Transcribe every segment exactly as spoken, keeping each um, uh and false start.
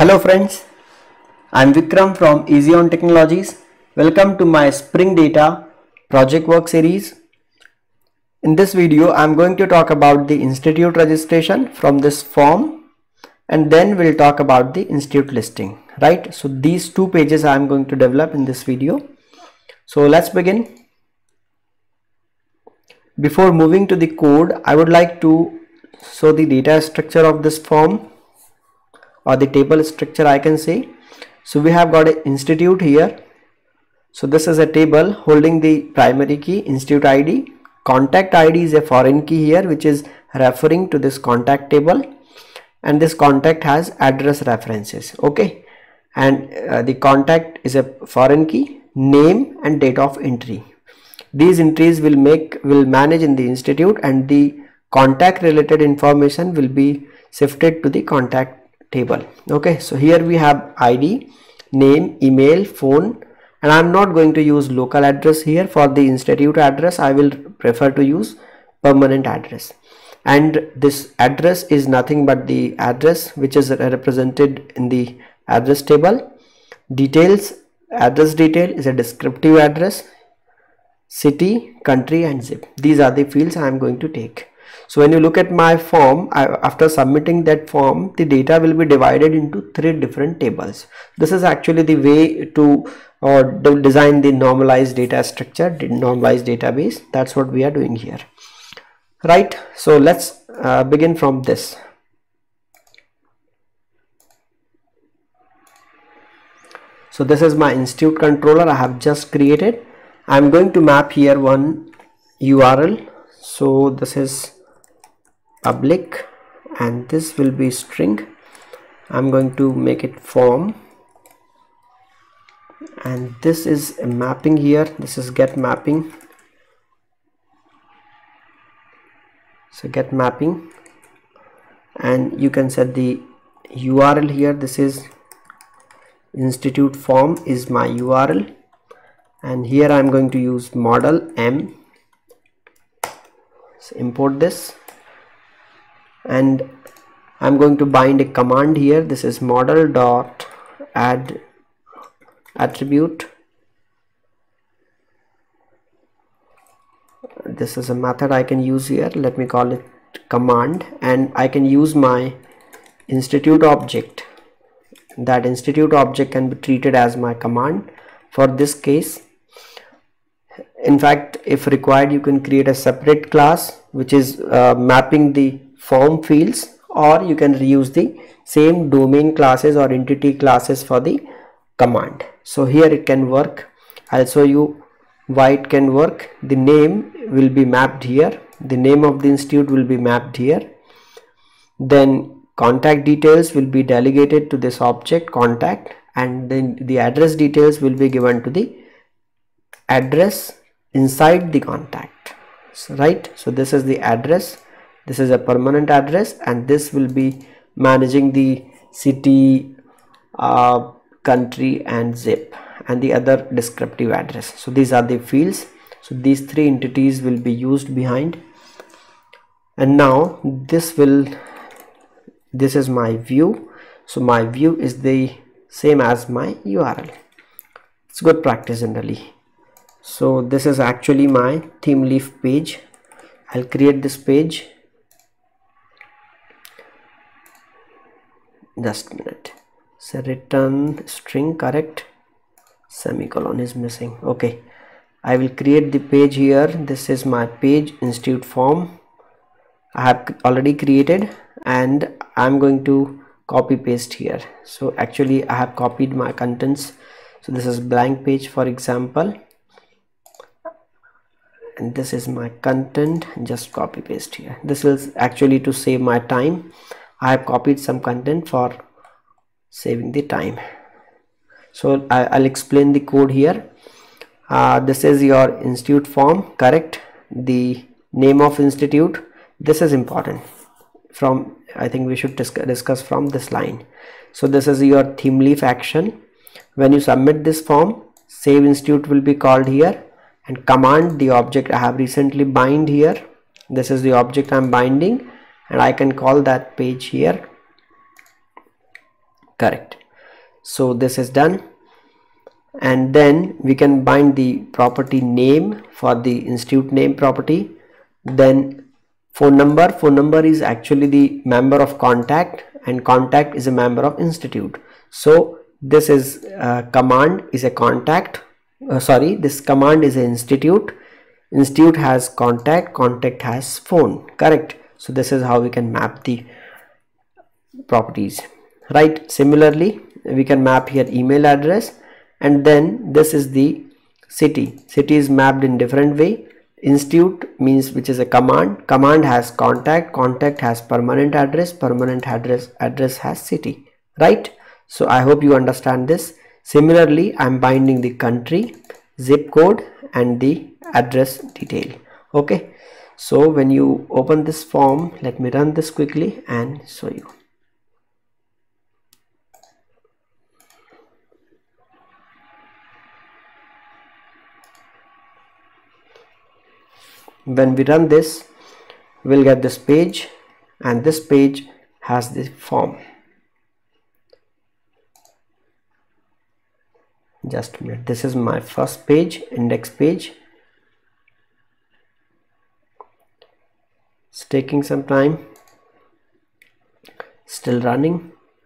Hello friends, I am Vikram from Easy On Technologies. Welcome to my Spring Data project work series. In this video, I am going to talk about the institute registration from this form, and then we'll talk about the institute listing, right? So these two pages I am going to develop in this video. So let's begin. Before moving to the code, I would like to show the data structure of this form, or the table structure I can say. So we have got an institute here. So this is a table holding the primary key, institute I D. Contact I D is a foreign key here, which is referring to this contact table, and this contact has address references. Okay, and uh, the contact is a foreign key, name and date of entry. These entries will make will manage in the institute, and the contact related information will be shifted to the contact table. Okay, so here we have I D, name, email, phone, and I am not going to use local address here. For the institute address, I will prefer to use permanent address, and this address is nothing but the address which is represented in the address table. Details, address detail is a descriptive address, city, country and zip. These are the fields I am going to take. So when you look at my form, I, after submitting that form, the data will be divided into three different tables. This is actually the way to uh, design the normalized data structure, the normalized database. That's what we are doing here, right? So let's uh, begin from this. So this is my institute controller I have just created. I'm going to map here one U R L. So this is public and this will be string. I'm going to make it form, and this is a mapping here. This is get mapping. So get mapping, and you can set the U R L here. This is institute form is my U R L, and here I'm going to use model M. So import this, and I'm going to bind a command here. This is model dot add attribute. This is a method I can use here. Let me call it command, and I can use my institute object. That institute object can be treated as my command for this case. In fact, if required, you can create a separate class which is uh, mapping the form fields, or you can reuse the same domain classes or entity classes for the command. So here it can work. I'll show you why it can work. The name will be mapped here, the name of the institute will be mapped here, then contact details will be delegated to this object contact, and then the address details will be given to the address inside the contact. So, right, so this is the address, this is a permanent address, and this will be managing the city, uh, country and zip, and the other descriptive address. So these are the fields. So these three entities will be used behind, and now this will this is my view. So my view is the same as my U R L. It's good practice generally. So this is actually my theme leaf page. I'll create this page. Just a minute. So return string, correct, semicolon is missing. Okay, I will create the page here. This is my page, institute form I have already created, and I'm going to copy paste here. So actually I have copied my contents. So this is blank page, for example, and this is my content. Just copy paste here. This is actually to save my time. I have copied some content for saving the time. So I, I'll explain the code here. Uh, this is your institute form, correct, the name of institute. This is important. From I think we should discuss, discuss from this line. So this is your theme leaf action. When you submit this form, save institute will be called here, and command the object I have recently bind here. This is the object I'm binding, and I can call that page here, correct. So this is done, and then we can bind the property name for the institute name property. Then phone number, phone number is actually the member of contact, and contact is a member of institute. So this is uh, command is a contact, uh, sorry this command is an institute, institute has contact, contact has phone, correct. So this is how we can map the properties, right? Similarly we can map here email address, and then this is the city, city is mapped in different way. Institute means which is a command, command has contact, contact has permanent address, permanent address address has city, right? So I hope you understand this. Similarly I'm binding the country, zip code and the address detail. Okay, so when you open this form, let me run this quickly and show you. When we run this, we'll get this page, and this page has the form. Just a minute, this is my first page, index page. It's taking some time, still running.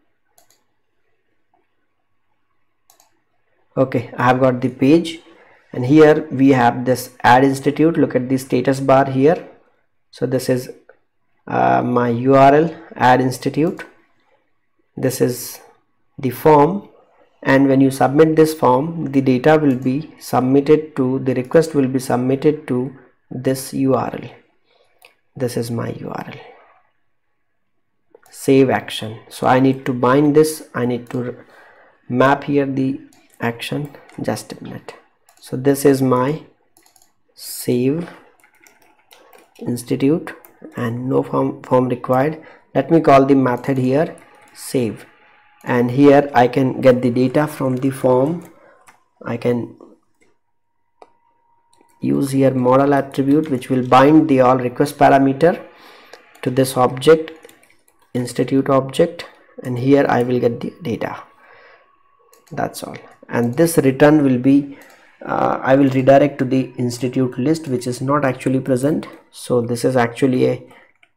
Okay, I have got the page, and here we have this add institute. Look at the status bar here. So this is uh, my U R L, add institute. This is the form, and when you submit this form, the data will be submitted to, the request will be submitted to this U R L. This is my U R L. Save action. So I need to bind this, I need to map here the action. Just a minute. So this is my save institute, and no form form required. Let me call the method here save, and here I can get the data from the form. I can use here model attribute, which will bind the all request parameter to this object, institute object, and here I will get the data. That's all, and this return will be uh, I will redirect to the institute list, which is not actually present. So this is actually a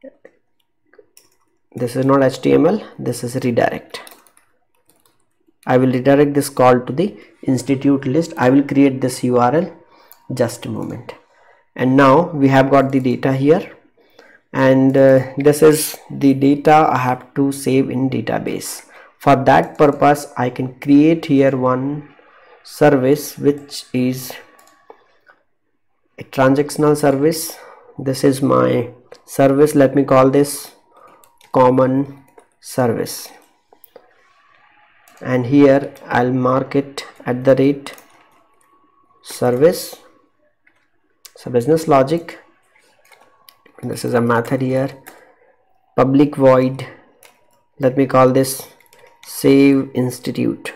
this is not H T M L, this is redirect. I will redirect this call to the institute list. I will create this U R L, just a moment. And now we have got the data here, and uh, this is the data I have to save in database. For that purpose I can create here one service, which is a transactional service. This is my service, let me call this common service, and here I'll mark it at the rate service. So business logic, this is a method here, public void, let me call this save institute.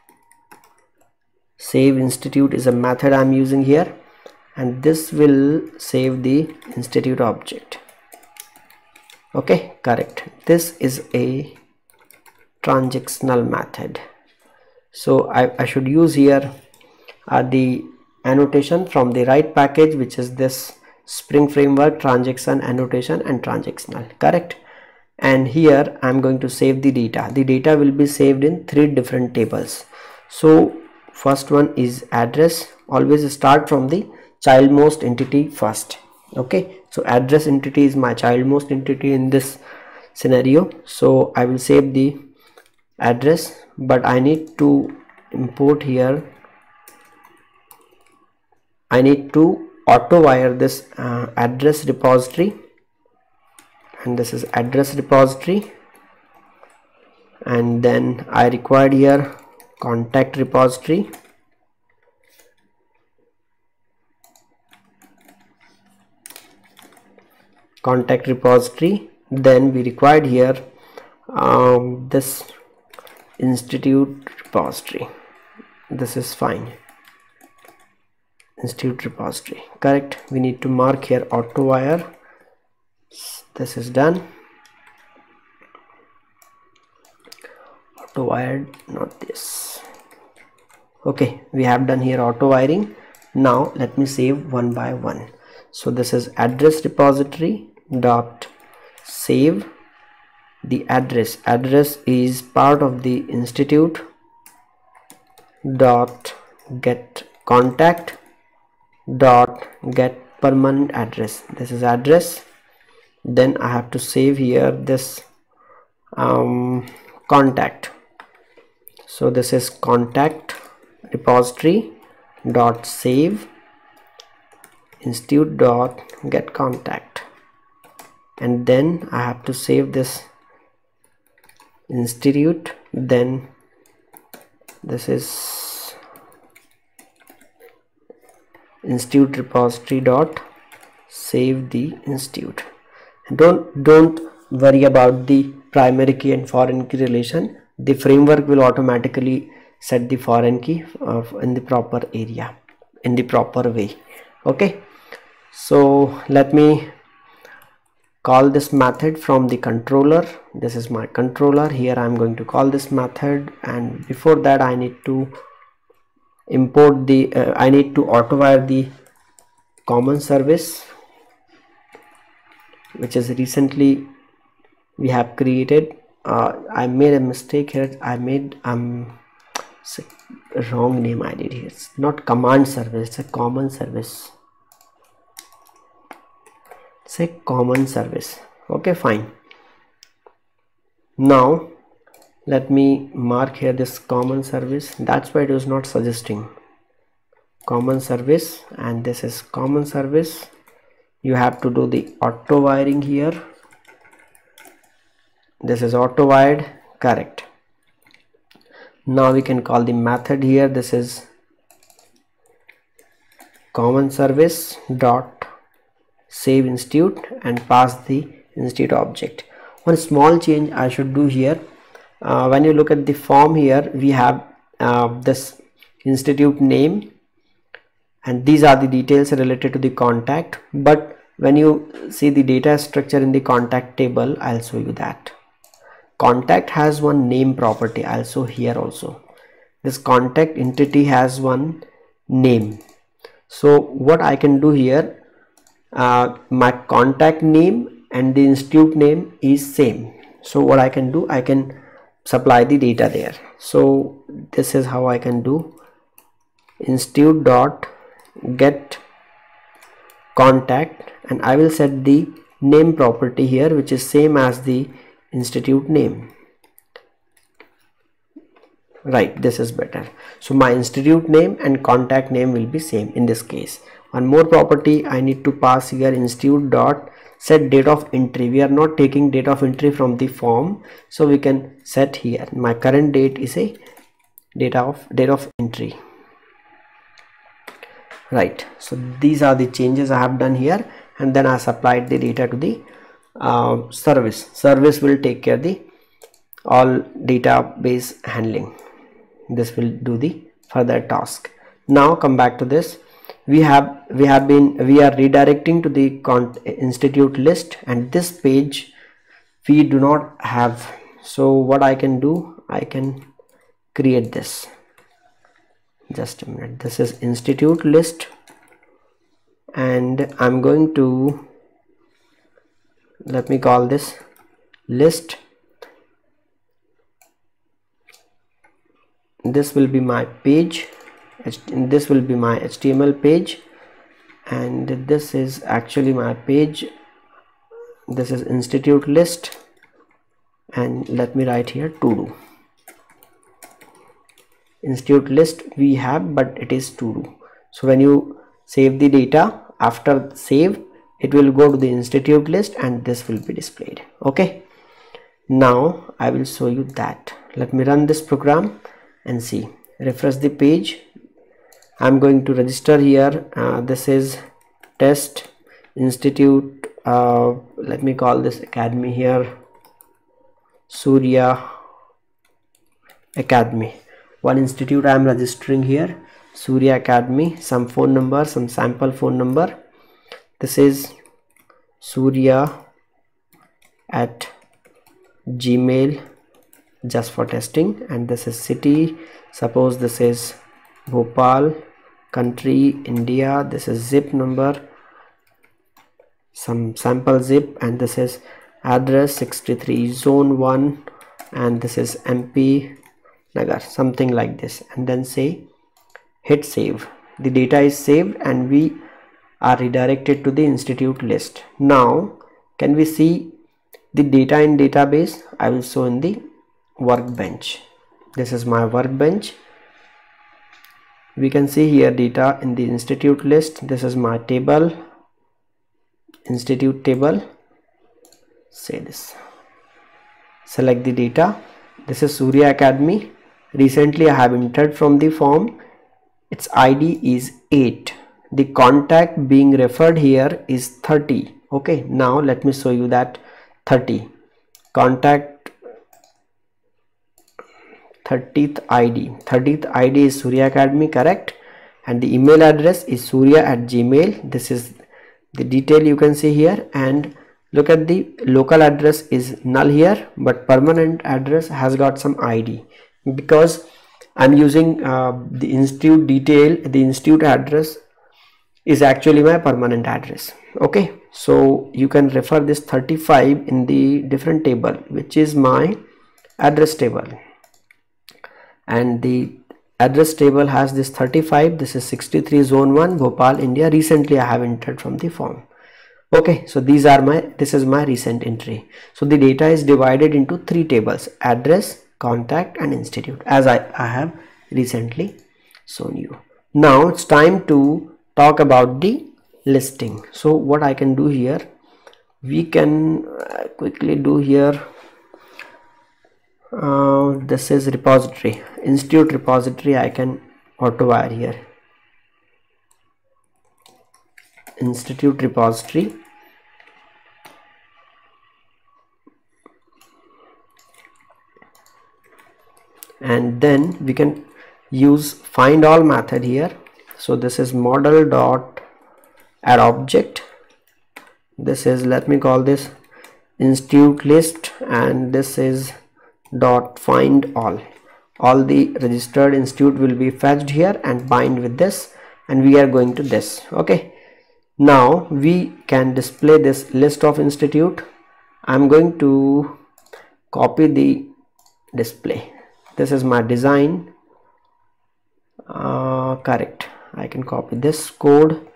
Save institute is a method I'm using here, and this will save the institute object. Okay, correct. This is a transactional method. So I, I should use here uh, the annotation from the right package, which is this Spring Framework transaction annotation and transactional, correct. And here I'm going to save the data. The data will be saved in three different tables. So first one is address. Always start from the childmost entity first. Okay, so address entity is my childmost entity in this scenario. So I will save the address, but I need to import here, I need to auto wire this uh, address repository, and this is address repository, and then I required here contact repository, contact repository, then we required here um, this institute repository. This is fine, institute repository, correct. We need to mark here auto wire. This is done. auto wired, not this. Okay, we have done here auto wiring. Now let me save one by one. So this is address repository dot save the address. Address is part of the institute dot get contact dot get permanent address. This is address. Then I have to save here this um, contact. So this is contact repository dot save institute dot get contact, and then I have to save this institute. Then this is institute repository dot save the institute. And don't don't worry about the primary key and foreign key relation. The framework will automatically set the foreign key uh, in the proper area, in the proper way. Okay, so let me call this method from the controller. This is my controller. Here I'm going to call this method, and before that I need to import the uh, I need to auto wire the common service, which is recently we have created. uh, I made a mistake here. I made um wrong name I did here. It's not command service, it's a common service. It's a common service. Okay, fine. Now let me mark here this common service. That's why it was not suggesting common service, and this is common service. You have to do the auto wiring here. This is auto wired, correct. Now we can call the method here. This is common service dot save institute and pass the institute object. One small change I should do here. Uh, when you look at the form here, we have uh, this institute name, and these are the details related to the contact. But when you see the data structure in the contact table, I'll show you that contact has one name property. I'll show here also. This contact entity has one name. So what I can do here, uh, my contact name and the institute name is same. So what I can do, I can supply the data there. So this is how I can do institute dot get contact, and I will set the name property here, which is same as the institute name. Right, this is better. So my institute name and contact name will be same in this case. One more property I need to pass here, institute dot set date of entry. We are not taking date of entry from the form, so we can set here my current date is a data of date of entry. Right, so these are the changes I have done here, and then I supplied the data to the uh, service. Service will take care of the all database handling. This will do the further task. Now come back to this. We have we have been we are redirecting to the institute list, and this page we do not have. So what I can do, I can create this. Just a minute. This is institute list, and I'm going to, let me call this list. This will be my page, this will be my H T M L page, and this is actually my page. This is institute list, and let me write here to do. Institute list we have, but it is to do. So when you save the data, after save, it will go to the institute list and this will be displayed. Okay, now I will show you that. Let me run this program and see. Refresh the page. I'm going to register here. Uh, this is test institute. Uh, let me call this academy here. Surya Academy. One institute I am registering here, Surya Academy. Some phone number, some sample phone number. This is surya at gmail just for testing. And this is city, suppose this is Bhopal, country India, this is zip number, some sample zip, and this is address sixty-three zone one, and this is M P Nagar, something like this, and then say hit save. The data is saved and we are redirected to the institute list. Now can we see the data in database? I will show in the workbench. This is my workbench. We can see here data in the institute list. This is my table, institute table. Say this, select the data. This is Surya Academy. Recently I have entered from the form. Its I D is eight. The contact being referred here is thirty. Okay, now let me show you that thirty contact, thirtieth I D. thirtieth I D is Surya Academy, correct? And the email address is surya at gmail. This is the detail you can see here. And look at the local address is null here, but permanent address has got some I D because I'm using uh, the institute detail. The institute address is actually my permanent address. Okay, so you can refer this thirty-five in the different table, which is my address table, and the address table has this thirty-five. This is sixty-three zone one, Bhopal, India. Recently I have entered from the form. Okay, so these are my, this is my recent entry. So the data is divided into three tables: address, contact, and institute, as I, I have recently shown you. Now it's time to talk about the listing. So what I can do here, we can uh, quickly do here. Uh, this is repository, institute repository. I can auto wire here, institute repository. And then we can use find all method here. So this is model dot add object. This is, let me call this institute list, and this is dot find all. All the registered institute will be fetched here and bind with this, and we are going to this. Okay, now we can display this list of institute. I'm going to copy the display. This is my design, uh, correct. I can copy this code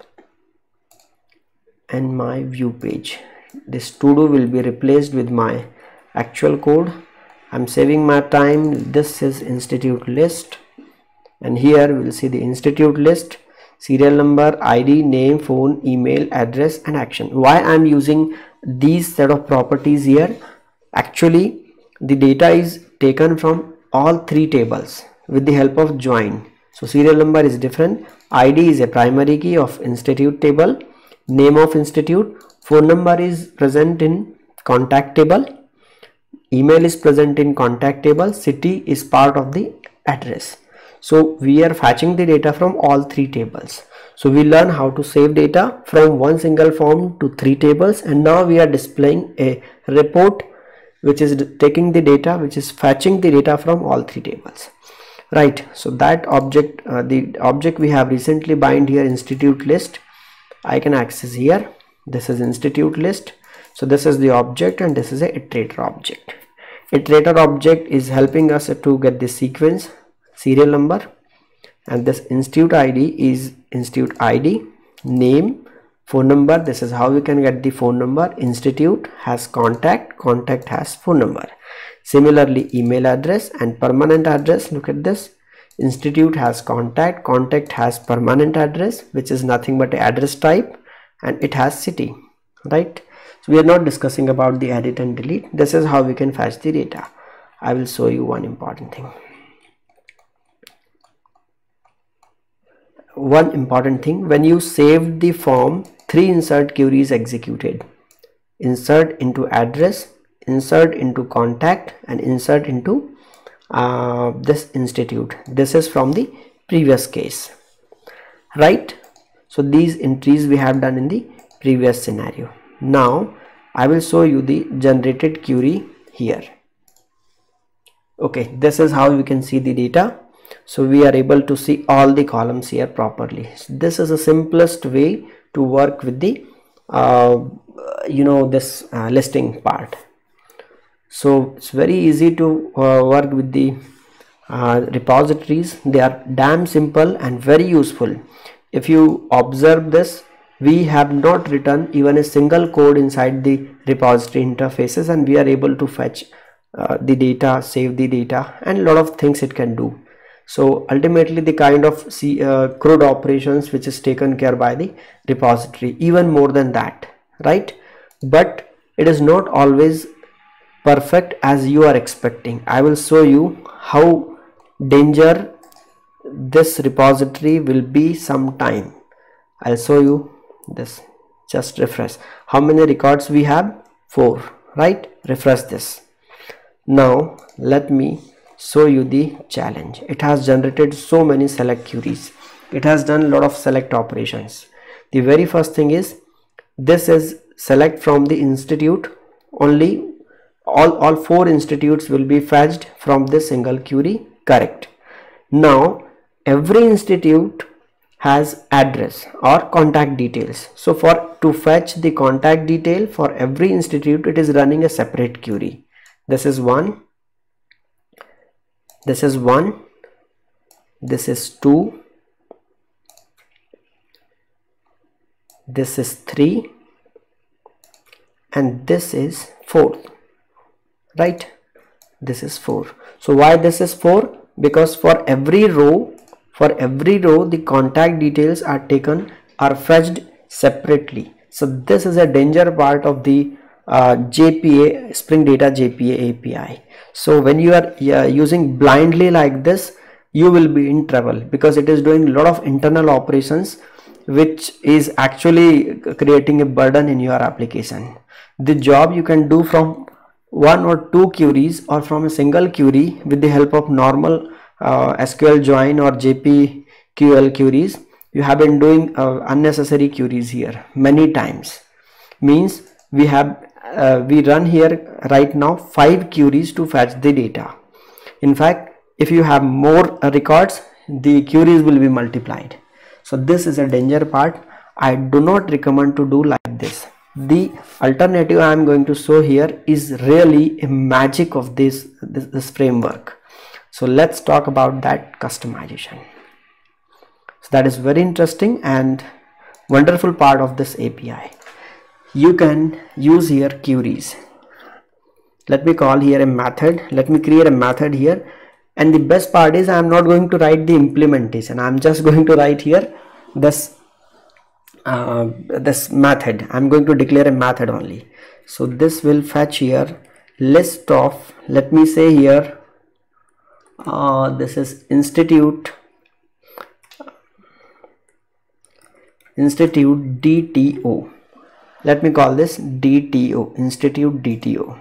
and my view page. This to do will be replaced with my actual code. I'm saving my time. This is institute list, and here we'll see the institute list, serial number, I D, name, phone, email, address, and action. Why I'm using these set of properties here? Actually, the data is taken from all three tables with the help of join. So serial number is different, I D is a primary key of institute table, name of institute, phone number is present in contact table, email is present in contact table, city is part of the address. So we are fetching the data from all three tables. So we learn how to save data from one single form to three tables, and now we are displaying a report which is taking the data, which is fetching the data from all three tables, right? So that object, uh, the object we have recently bind here, institute list, I can access here. This is institute list. So this is the object, and this is a iterator object. Iterator object is helping us to get the sequence, serial number, and this institute I D is institute I D, name, phone number. This is how we can get the phone number. Institute has contact, contact has phone number. Similarly, email address and permanent address. Look at this. Institute has contact, contact has permanent address, which is nothing but address type, and it has city, right? So we are not discussing about the edit and delete. This is how we can fetch the data. I will show you one important thing. One important thing, when you save the form, three insert queries executed: insert into address, insert into contact, and insert into uh, this institute. This is from the previous case, right? So these entries we have done in the previous scenario. Now I will show you the generated query here. Okay, this is how we can see the data. So we are able to see all the columns here properly. So this is the simplest way to work with the uh, you know this uh, listing part. So it's very easy to uh, work with the uh, repositories. They are damn simple and very useful. If you observe this, we have not written even a single code inside the repository interfaces, and we are able to fetch uh, the data, save the data, and a lot of things it can do. So ultimately the kind of C, uh, CRUD operations which is taken care by the repository, even more than that, right? But it is not always perfect as you are expecting. I will show you how danger this repository will be sometime. I'll show you this. Just refresh. How many records we have? Four, right? Refresh this. Now let me show you the challenge. It has generated so many select queries. It has done a lot of select operations. The very first thing is, this is select from the institute. Only all, all four institutes will be fetched from this single query. Correct. Now every institute has address or contact details. So for to fetch the contact detail for every institute, it is running a separate query. This is one. This is one, this is two, this is three, and this is four, right? This is four. So why this is four? Because for every row, for every row the contact details are taken, are fetched separately. So this is a danger part of the uh, J P A, Spring Data J P A A P I. So when you are uh, using blindly like this, you will be in trouble, because it is doing a lot of internal operations which is actually creating a burden in your application. The job you can do from one or two queries or from a single query with the help of normal uh, S Q L join or J P Q L queries. You have been doing uh, unnecessary queries here many times. Means we have Uh, we run here right now five queries to fetch the data. In fact, if you have more uh, records, the queries will be multiplied. So this is a danger part. I do not recommend to do like this. The alternative I am going to show here is really a magic of this, this, this framework. So let's talk about that customization. So that is very interesting and wonderful part of this A P I. You can use here queries. Let me call here a method. Let me create a method here, and the best part is I am not going to write the implementation. I am just going to write here this uh, this method. I am going to declare a method only. So this will fetch here list of, let me say here uh, this is institute institute D T O. Let me call this D T O, institute D T O.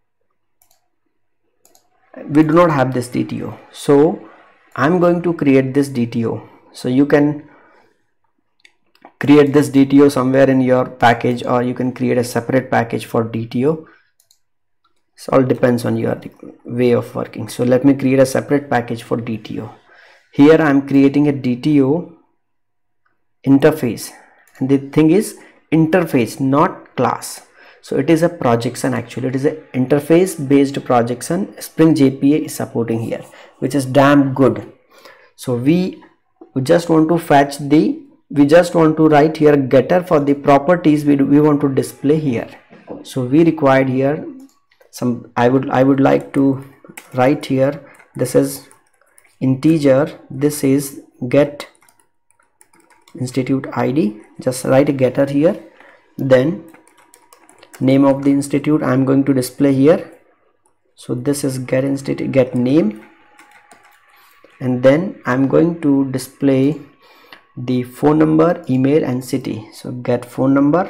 We do not have this D T O, so I'm going to create this D T O. So you can create this D T O somewhere in your package, or you can create a separate package for D T O. It all depends on your way of working. So let me create a separate package for D T O. Here I'm creating a D T O interface, and the thing is interface, not class. So it is a projection. Actually it is an interface based projection. Spring J P A is supporting here, which is damn good. So we, we just want to fetch the, we just want to write here getter for the properties we, we want to display here. So we required here some, I would I would like to write here, this is integer, this is get institute I D. Just write a getter here, then name of the institute I am going to display here. So this is get institute, get name, and then I'm going to display the phone number, email, and city. So get phone number,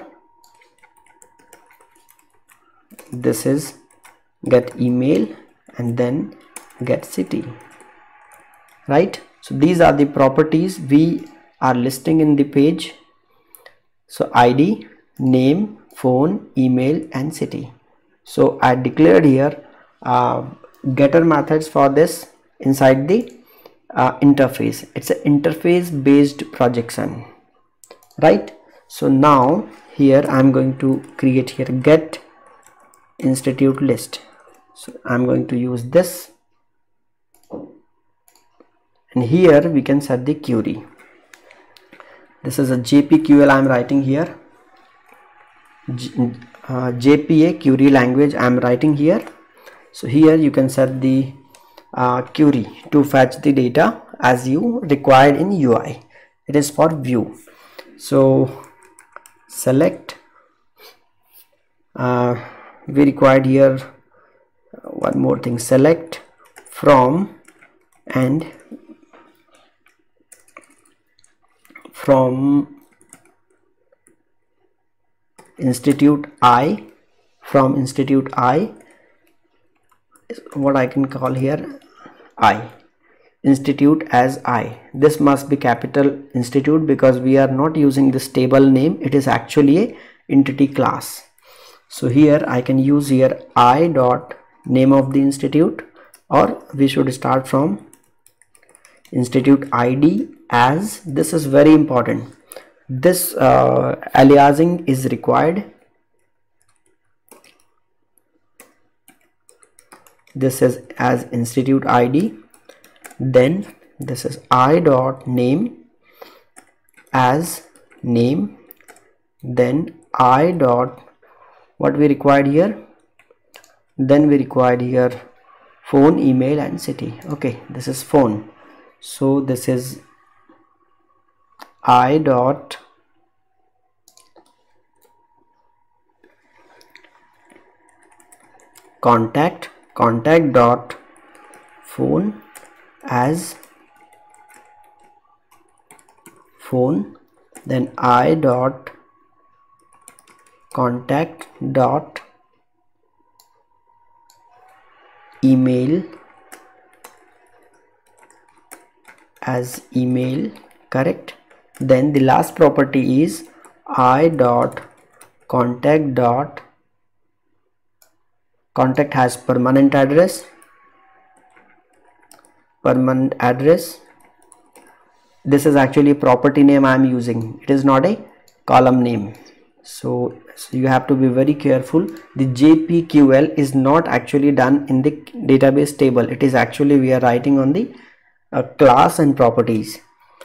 this is get email, and then get city, right? So these are the properties we are listing in the page. So I D, name, phone, email, and city. So I declared here uh, getter methods for this inside the uh, interface. It's an interface based projection, right? So now here I'm going to create here get institute list. So I'm going to use this, and here we can set the query. This is a J P Q L I'm writing here. J uh, J P A query language I'm writing here. So here you can set the uh, query to fetch the data as you required in U I. It is for view. So select, uh, we required here one more thing, select from and from institute I, from institute I is what I can call here I, institute as I. This must be capital institute because we are not using this table name, it is actually a entity class. So here I can use here I dot name of the institute, or we should start from institute I D as, this is very important. This uh, aliasing is required. This is as institute I D, then this is I dot name as name, then I dot what we required here, then we required here phone, email and city. Okay, this is phone, so this is I dot contact, contact dot phone as phone, then I dot contact dot email as email, correct. Then the last property is I dot contact dot contact has permanent address, permanent address. This is actually a property name I am using, it is not a column name. So, so you have to be very careful. The J P Q L is not actually done in the database table, it is actually we are writing on the uh, class and properties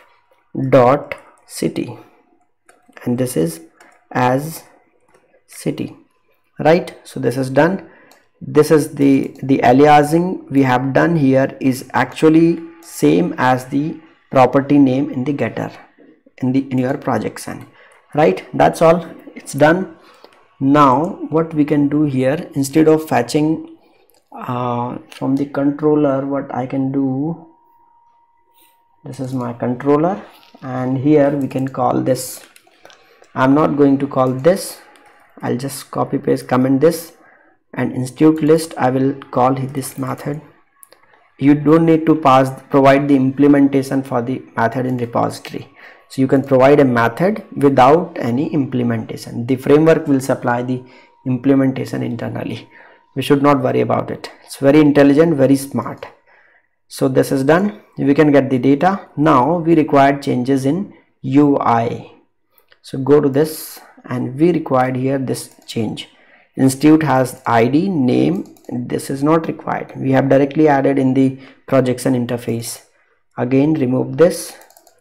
dot city, and this is as city, right? So this is done. This is the the aliasing we have done here is actually same as the property name in the getter in the in your projection, right? That's all, it's done. Now what we can do here, instead of fetching uh, from the controller, what I can do, this is my controller, and here we can call this, I'm not going to call this, I'll just copy paste comment this, and institute list I will call this method. You don't need to pass provide the implementation for the method in repository, so you can provide a method without any implementation. The framework will supply the implementation internally, we should not worry about it. It's very intelligent, very smart. So this is done, we can get the data. Now we required changes in U I, so go to this, and we required here this change. Institute has I D, name, this is not required, we have directly added in the projection interface. Again remove this,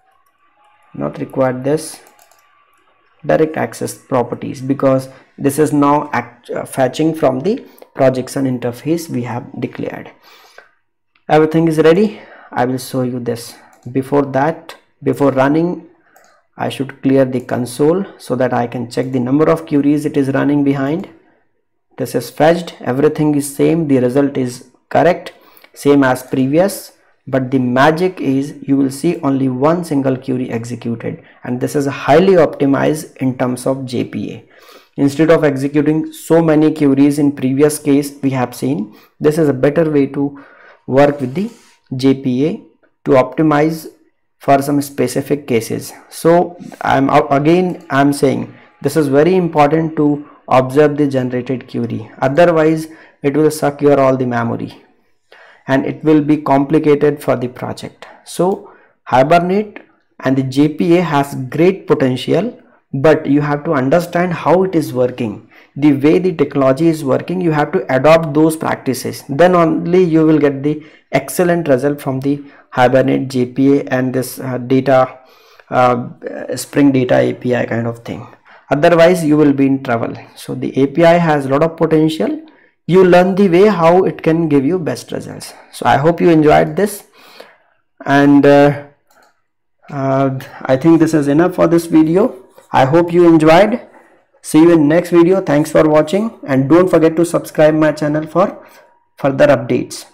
not required this, direct access properties, because this is now act, uh, fetching from the projection interface we have declared. Everything is ready, I will show you this. Before that, before running, I should clear the console so that I can check the number of queries it is running behind. This is fetched, everything is same, the result is correct, same as previous, but the magic is you will see only one single query executed, and this is highly optimized in terms of J P A. Instead of executing so many queries in previous case we have seen, this is a better way to work with the J P A to optimize for some specific cases. So I'm again I'm saying this is very important to observe the generated query, otherwise it will suck your all the memory. and it will be complicated for the project. So Hibernate and the J P A has great potential, but you have to understand how it is working, the way the technology is working. You have to adopt those practices, then only you will get the excellent result from the Hibernate J P A and this uh, data uh, Spring Data A P I kind of thing. Otherwise you will be in trouble. So the A P I has a lot of potential. You learn the way how it can give you best results. So I hope you enjoyed this, and uh, uh, I think this is enough for this video. I hope you enjoyed. See you in next video. Thanks for watching, and don't forget to subscribe my channel for further updates.